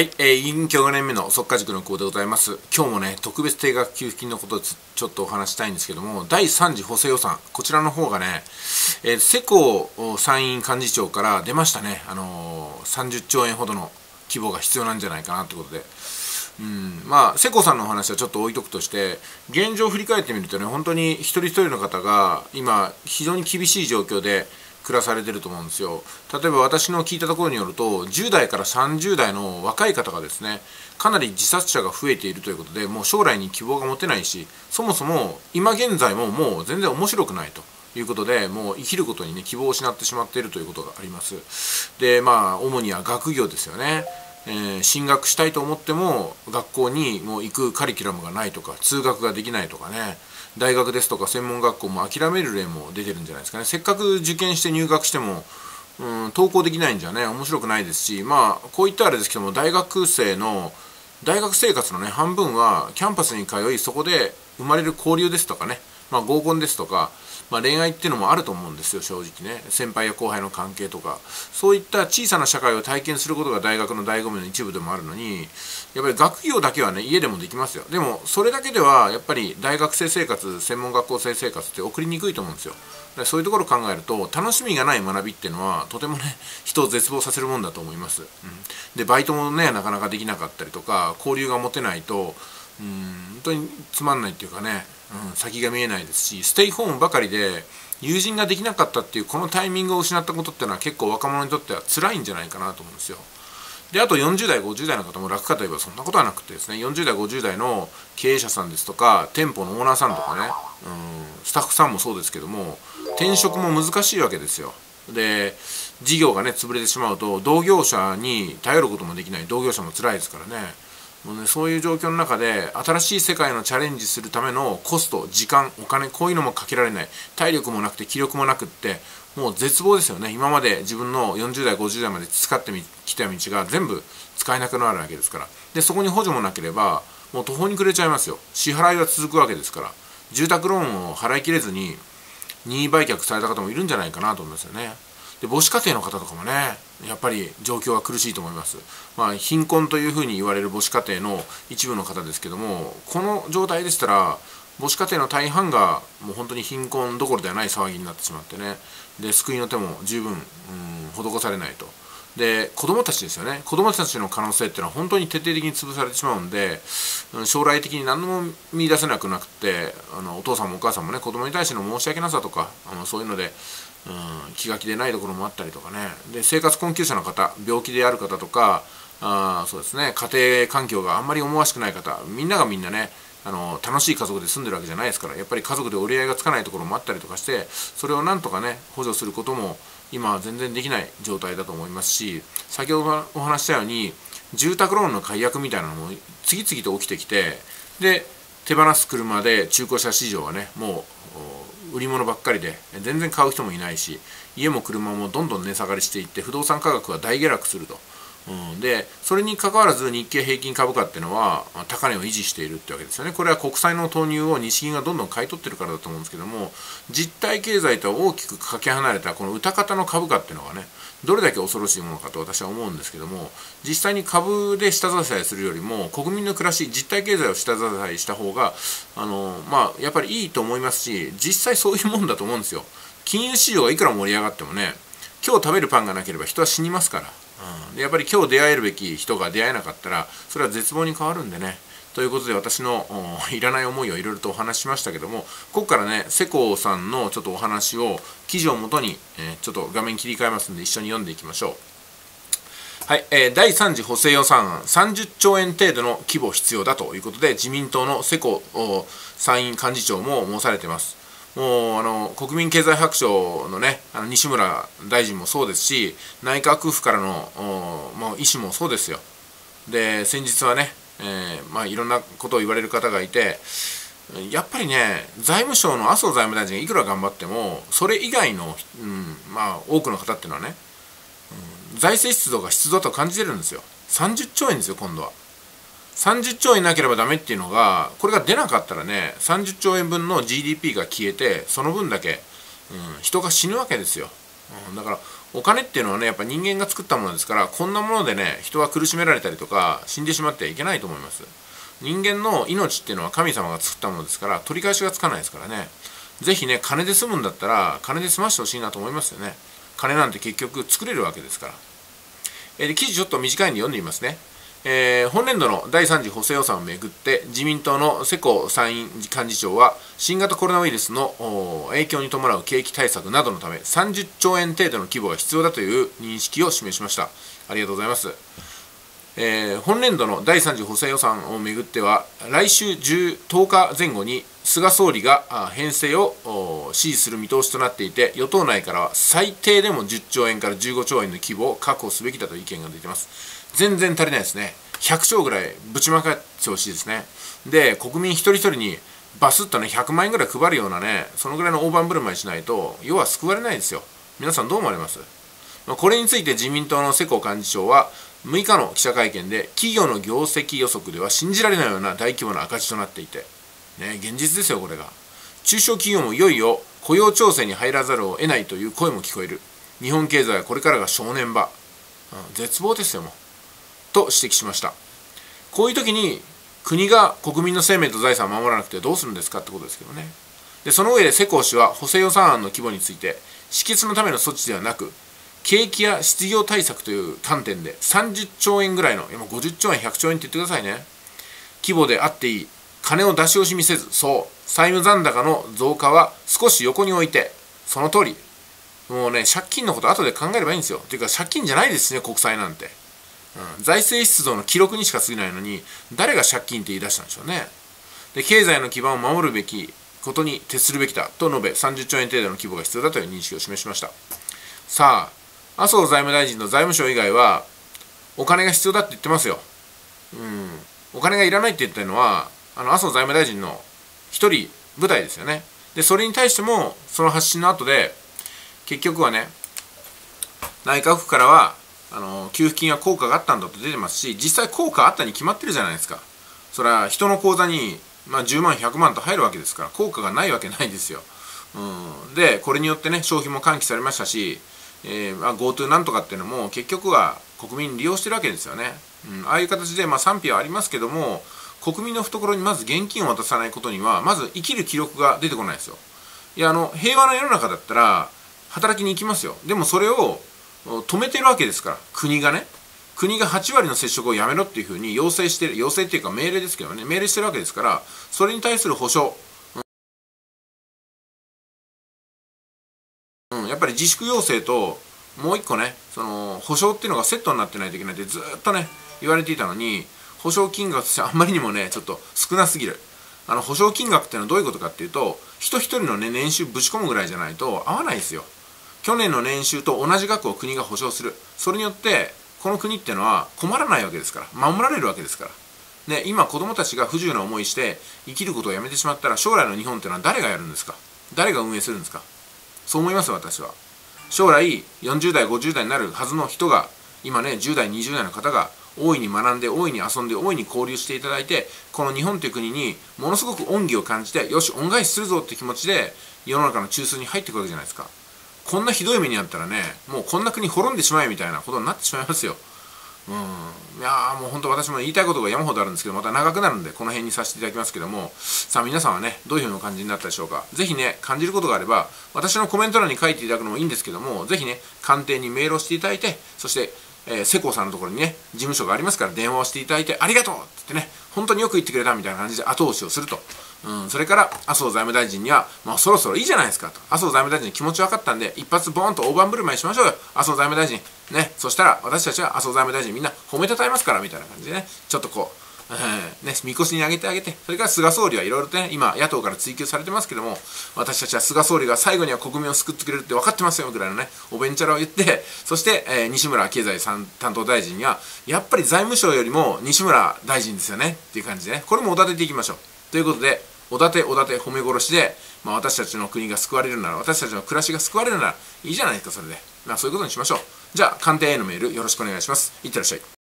はい、隠居5年目の速稼塾の久保でございます。今日もね、特別定額給付金のことをちょっとお話したいんですけども、第3次補正予算、こちらの方がね、世耕参院幹事長から出ましたね、30兆円ほどの規模が必要なんじゃないかなということで、まあ、世耕さんのお話はちょっと置いとくとして、現状を振り返ってみるとね、本当に一人一人の方が今、非常に厳しい状況で、暮らされてると思うんですよ。例えば私の聞いたところによると10代から30代の若い方がですねかなり自殺者が増えているということで、もう将来に希望が持てないし、そもそも今現在ももう全然面白くないということで、もう生きることにね希望を失ってしまっているということがあります。でまあ主には学業ですよね。進学したいと思っても学校にもう行くカリキュラムがないとか、通学ができないとかね、大学ですとか専門学校も諦める例も出てるんじゃないですかね。せっかく受験して入学しても、登校できないんじゃね面白くないですし、まあこういったあれですけども、大学生の大学生活のね半分はキャンパスに通い、そこで生まれる交流ですとかね、合コンですとか、恋愛っていうのもあると思うんですよ、正直ね。先輩や後輩の関係とか、そういった小さな社会を体験することが大学の醍醐味の一部でもあるのに、やっぱり学業だけはね家でもできますよ。でもそれだけではやっぱり大学生生活、専門学校生生活って送りにくいと思うんですよ。そういうところを考えると、楽しみがない学びっていうのはとてもね人を絶望させるもんだと思います。でバイトもねなかなかできなかったりとか、交流が持てないと本当につまんないっていうかね、先が見えないですし、ステイホームばかりで友人ができなかったっていうこのタイミングを失ったことっていうのは結構若者にとっては辛いんじゃないかなと思うんですよ。であと40代50代の方も楽かといえばそんなことはなくてですね、40代50代の経営者さんですとか店舗のオーナーさんとかね、スタッフさんもそうですけども、転職も難しいわけですよ。で事業がね潰れてしまうと同業者に頼ることもできない、同業者も辛いですからね。もうね、そういう状況の中で新しい世界のチャレンジするためのコスト、時間、お金、こういうのもかけられない、体力もなくて気力もなくって、もう絶望ですよね。今まで自分の40代50代まで培ってきた道が全部使えなくなるわけですから。でそこに補助もなければもう途方に暮れちゃいますよ。支払いは続くわけですから、住宅ローンを払いきれずに任意売却された方もいるんじゃないかなと思いますよね。で母子家庭の方とかもねやっぱり状況は苦しいと思います。貧困というふうに言われる母子家庭の一部の方ですけども、この状態でしたら母子家庭の大半がもう本当に貧困どころではない騒ぎになってしまってね、で救いの手も十分施されないと。で子どもたちですよね。子どもたちの可能性っていうのは本当に徹底的に潰されてしまうんで、将来的に何も見出せなくなくて、お父さんもお母さんもね子どもに対しての申し訳なさとかそういうので気が気でないところもあったりとかね。で生活困窮者の方、病気である方とか、そうですね、家庭環境があんまり思わしくない方、みんながみんなね楽しい家族で住んでるわけじゃないですから、やっぱり家族で折り合いがつかないところもあったりとかして、それをなんとかね補助することも今は全然できない状態だと思いますし、先ほどお話したように住宅ローンの解約みたいなのも次々と起きてきて、で手放す車で中古車市場はねもう売り物ばっかりで全然買う人もいないし、家も車もどんどん値下がりしていって不動産価格は大下落すると。でそれにかかわらず日経平均株価っていうのは高値を維持しているってわけですよね。これは国債の投入を日銀がどんどん買い取ってるからだと思うんですけども、実体経済とは大きくかけ離れたこの歌方の株価っていうのがねどれだけ恐ろしいものかと私は思うんですけども、実際に株で下支えするよりも国民の暮らし、実体経済を下支えした方がやっぱりいいと思いますし、実際そういうもんだと思うんですよ。金融市場がいくら盛り上がってもね、今日食べるパンがなければ人は死にますから。でやっぱり今日出会えるべき人が出会えなかったらそれは絶望に変わるんでね。ということで私のいらない思いをいろいろとお話ししましたけども、ここからね世耕さんのちょっとお話を記事をもとに、ちょっと画面切り替えますんで一緒に読んでいきましょう。はい、第3次補正予算案30兆円程度の規模必要だということで、自民党の世耕参院幹事長も申されています。もう国民経済白書のね西村大臣もそうですし、内閣府からの意思もそうですよ。で先日はね、いろんなことを言われる方がいて、やっぱりね財務省の麻生財務大臣がいくら頑張ってもそれ以外の、多くの方っていうのはね、財政出動が必要だと感じてるんですよ。30兆円ですよ今度は。30兆円なければダメっていうのが、これが出なかったらね30兆円分の GDP が消えてその分だけ、人が死ぬわけですよ。だからお金っていうのはね、やっぱ人間が作ったものですから、こんなものでね、人は苦しめられたりとか、死んでしまってはいけないと思います。人間の命っていうのは神様が作ったものですから、取り返しがつかないですからね。ぜひね、金で済むんだったら、金で済ましてほしいなと思いますよね。金なんて結局作れるわけですから。で記事ちょっと短いんで読んでみますね。本年度の第3次補正予算をめぐって自民党の世耕参院幹事長は新型コロナウイルスの影響に伴う景気対策などのため30兆円程度の規模が必要だという認識を示しました。ありがとうございます。本年度の第3次補正予算をめぐっては来週10日前後に菅総理が編成を指示する見通しとなっていて、与党内からは最低でも10兆円から15兆円の規模を確保すべきだという意見が出ています。全然足りないですね。100兆ぐらいぶちまかってほしいですね。で、国民一人一人にバスッとね、100万円ぐらい配るようなね、そのぐらいの大盤振る舞いしないと、要は救われないですよ。皆さんどう思われます？これについて自民党の世耕幹事長は、6日の記者会見で、企業の業績予測では信じられないような大規模な赤字となっていて、ね、現実ですよ、これが。中小企業もいよいよ雇用調整に入らざるを得ないという声も聞こえる。日本経済はこれからが正念場。絶望ですよ、もう。と指摘しました。こういう時に国が国民の生命と財産を守らなくてどうするんですかってことですけどね。でその上で世耕氏は補正予算案の規模について支出のための措置ではなく景気や失業対策という観点で30兆円ぐらいの今50兆円100兆円って言ってくださいね規模であっていい金を出し惜しみせずそう債務残高の増加は少し横に置いてその通りもうね借金のこと後で考えればいいんですよ。というか借金じゃないですね国債なんて。財政出動の記録にしか過ぎないのに誰が借金って言い出したんでしょうね。で経済の基盤を守るべきことに徹するべきだと述べ30兆円程度の規模が必要だという認識を示しました。さあ麻生財務大臣の財務省以外はお金が必要だって言ってますよ。お金がいらないって言ってるのは麻生財務大臣の一人部隊ですよね。でそれに対してもその発信の後で結局はね内閣府からは給付金は効果があったんだと出てますし実際効果あったに決まってるじゃないですか。それは人の口座に、10万100万と入るわけですから効果がないわけないですよ。でこれによってね消費も喚起されましたし、GoTo なんとかっていうのも結局は国民利用してるわけですよね。ああいう形で、賛否はありますけども国民の懐にまず現金を渡さないことにはまず生きる気力が出てこないですよ。いや平和な世の中だったら働きに行きますよ。でもそれを止めてるわけですから国が8割の接触をやめろっていうふうに要請してる要請っていうか命令ですけどね命令してるわけですからそれに対する保障、やっぱり自粛要請ともう一個ねその保障っていうのがセットになってないといけないってずっとね言われていたのに保証金額としてあんまりにもねちょっと少なすぎる。保証金額っていうのはどういうことかっていうと人一人のね年収ぶち込むぐらいじゃないと合わないですよ。去年の年収と同じ額を国が保証する。それによってこの国っていうのは困らないわけですから守られるわけですから。で今子供たちが不自由な思いして生きることをやめてしまったら将来の日本っていうのは誰がやるんですか。誰が運営するんですか。そう思います私は。将来40代50代になるはずの人が今ね10代20代の方が大いに学んで大いに遊んで大いに交流していただいてこの日本という国にものすごく恩義を感じてよし恩返しするぞって気持ちで世の中の中枢に入っていくわけじゃないですか。こんなひどい目にあったらねもうこんな国滅んでしまえみたいなことになってしまいますよ。いやもう本当私も言いたいことが山ほどあるんですけどまた長くなるんでこの辺にさせていただきますけどもさあ皆さんはねどういうふうな感じになったでしょうか。ぜひね感じることがあれば私のコメント欄に書いていただくのもいいんですけどもぜひね官邸にメールをしていただいてそして世耕さんのところにね事務所がありますから電話をしていただいてありがとうって言ってね本当によく言ってくれたみたいな感じで後押しをすると。それから麻生財務大臣には、そろそろいいじゃないですかと。麻生財務大臣の気持ち分かったんで、一発ボーンと大盤振る舞いしましょうよ。麻生財務大臣。ね。そしたら、私たちは麻生財務大臣みんな褒めたたえますから、みたいな感じでね。ちょっとこう、みこしに上げてあげて、それから菅総理はいろいろとね、今、野党から追及されてますけども、私たちは菅総理が最後には国民を救ってくれるって分かってますよ、ぐらいのね、おべんちゃらを言って、そして、西村経済担当大臣には、やっぱり財務省よりも西村大臣ですよね、っていう感じでね、これもおだてていきましょう。ということで、おだて褒め殺しで、私たちの国が救われるなら私たちの暮らしが救われるならいいじゃないですかそれでそういうことにしましょう。じゃあ官邸へのメールよろしくお願いします。いってらっしゃい。